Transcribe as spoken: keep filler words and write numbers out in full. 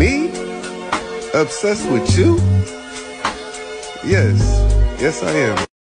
Me? Obsessed with you? Yes. Yes, I am.